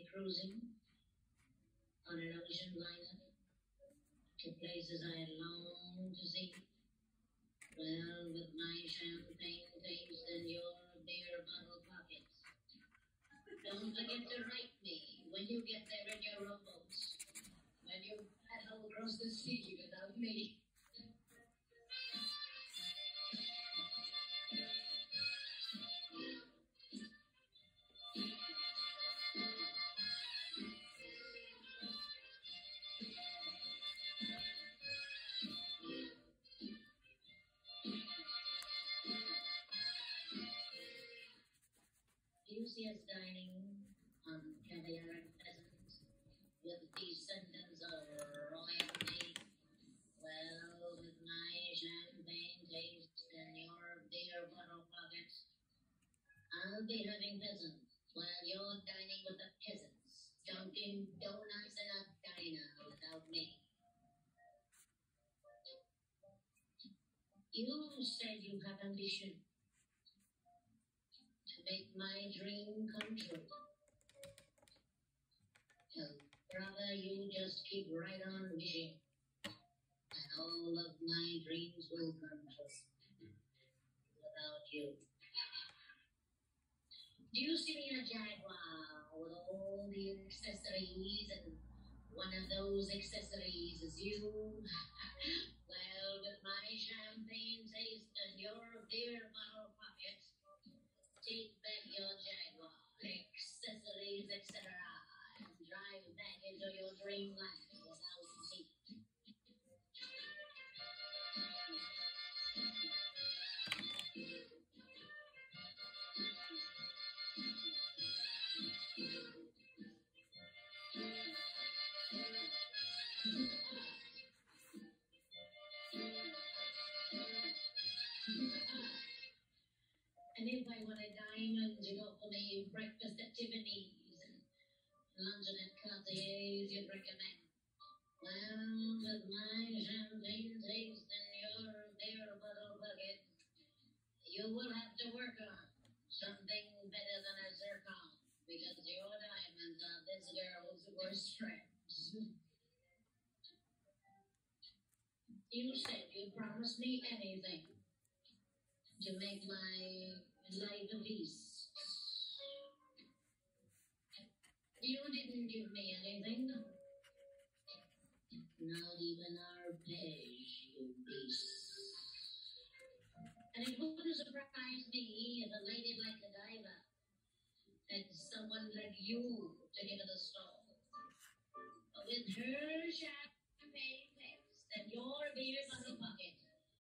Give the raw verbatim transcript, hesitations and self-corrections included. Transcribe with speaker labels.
Speaker 1: cruising on an ocean liner to places I long to see. Well, with my champagne taste and your beer bottle pockets. Don't forget to write me when you get there in your rowboats. When you paddle across the sea without me. Do you see us dining on caviar and pheasants with descendants of royalty? Well, with my champagne taste and your beer bottle pockets, I'll be having pheasants while you're dining with the peasants, dunking donuts in a diner without me. You said you have ambition to make my dream come true. Well, brother, you just keep right on wishing, and all of my dreams will come true without you. Do you see me in a Jaguar with all the accessories, and one of those accessories is you? Well, with my champagne taste and your beer bottle pockets, take back your Jaguar, accessories, et cetera, and drive back into your dreamland without me. And if I want a diamond, you go for me breakfast at Tiffany's and luncheon at Cartier's, you'd recommend. Well, with my champagne taste and your beer bottle bucket, you will have to work on something better than a zircon, because your diamonds are this girl's worst friends. You said you'd promise me anything to make my life a feast. You didn't give me anything. Not even arpege, you beast. And it wouldn't surprise me if a lady like Godiva had someone like you to give her the stall. With her champagne taste and your beer bottle